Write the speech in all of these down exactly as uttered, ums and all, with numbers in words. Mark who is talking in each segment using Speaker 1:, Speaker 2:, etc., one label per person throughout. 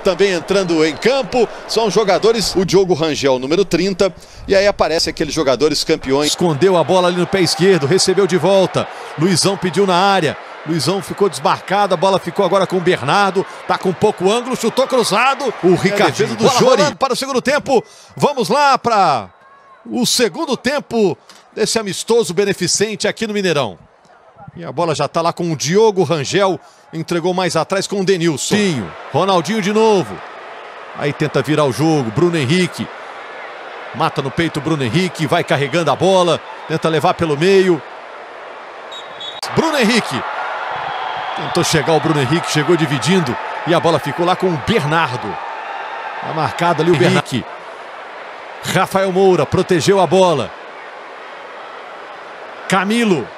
Speaker 1: também entrando em campo. São jogadores, o Diogo Rangel, número trinta. E aí aparece aqueles jogadores campeões.
Speaker 2: Escondeu a bola ali no pé esquerdo, recebeu de volta. Luizão pediu na área. Luizão ficou desmarcado, a bola ficou agora com o Bernardo. Tá com pouco ângulo, chutou cruzado. O Ricardinho do Jori para o segundo tempo. Vamos lá para o segundo tempo desse amistoso beneficente aqui no Mineirão. E a bola já está lá com o Diogo Rangel. Entregou mais atrás com o Denilson. Sim, Ronaldinho de novo. Aí tenta virar o jogo. Bruno Henrique. Mata no peito o Bruno Henrique. Vai carregando a bola. Tenta levar pelo meio. Bruno Henrique. Tentou chegar o Bruno Henrique. Chegou dividindo. E a bola ficou lá com o Bernardo. Tá marcado ali o Henrique. Rafael Moura protegeu a bola. Camilo.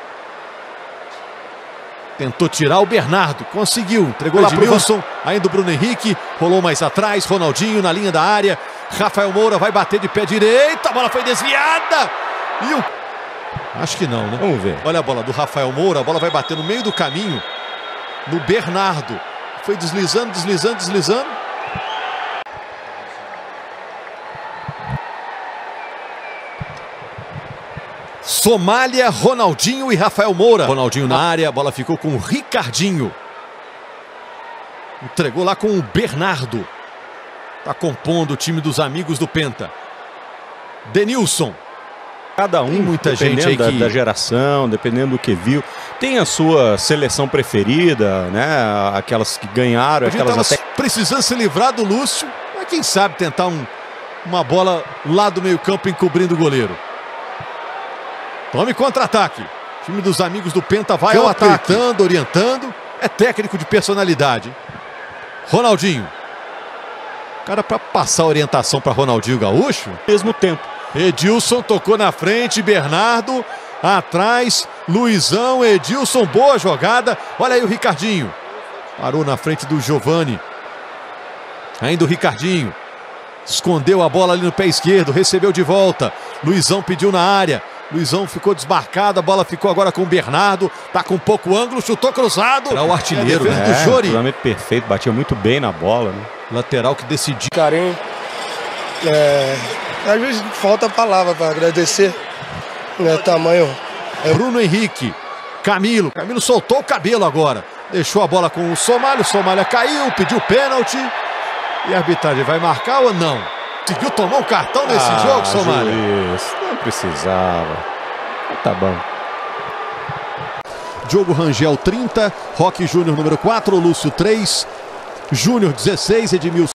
Speaker 2: Tentou tirar o Bernardo, conseguiu, entregou lá pro Wilson, ainda o Bruno Henrique, rolou mais atrás, Ronaldinho na linha da área, Rafael Moura vai bater de pé direito, a bola foi desviada, e o... Acho que não, né?
Speaker 3: Vamos ver.
Speaker 2: Olha a bola do Rafael Moura, a bola vai bater no meio do caminho, no Bernardo, foi deslizando, deslizando, deslizando. Somália, Ronaldinho e Rafael Moura. Ronaldinho na área, a bola ficou com o Ricardinho. Entregou lá com o Bernardo. Tá compondo o time dos amigos do Penta. Denilson.
Speaker 3: Cada um,
Speaker 2: tem muita gente aí
Speaker 3: da,
Speaker 2: que...
Speaker 3: da geração, dependendo do que viu, tem a sua seleção preferida, né? Aquelas que ganharam,
Speaker 2: a gente
Speaker 3: aquelas
Speaker 2: até...
Speaker 3: até...
Speaker 2: precisando se livrar do Lúcio, mas quem sabe tentar um, uma bola lá do meio campo encobrindo o goleiro. Tome contra-ataque. O time dos amigos do Penta vai ao ataque. Orientando, orientando. É técnico de personalidade. Ronaldinho. Cara, para passar a orientação para Ronaldinho Gaúcho.
Speaker 3: Mesmo tempo.
Speaker 2: Edilson tocou na frente. Bernardo atrás. Luizão, Edilson. Boa jogada. Olha aí o Ricardinho. Parou na frente do Giovani. Ainda o Ricardinho. Escondeu a bola ali no pé esquerdo. Recebeu de volta. Luizão pediu na área. Luizão ficou desmarcado, a bola ficou agora com o Bernardo, tá com pouco ângulo, chutou cruzado. Era o artilheiro,
Speaker 3: é,
Speaker 2: né? Do Jori.
Speaker 3: Totalmente perfeito, batia muito bem na bola, né?
Speaker 2: Lateral que decidiu.
Speaker 4: Carinho. É, às vezes falta a palavra para agradecer, né? Tamanho.
Speaker 2: É Bruno Henrique, Camilo. Camilo soltou o cabelo agora. Deixou a bola com o Somália, o Somália caiu, pediu pênalti. E a arbitragem vai marcar ou não? Conseguiu tomar um cartão nesse
Speaker 3: ah,
Speaker 2: jogo, Somália?
Speaker 3: Juiz, não precisava. Tá bom.
Speaker 2: Diogo Rangel, trinta. Roque Júnior, número quatro. Lúcio, três. Júnior, dezesseis. Edmilson.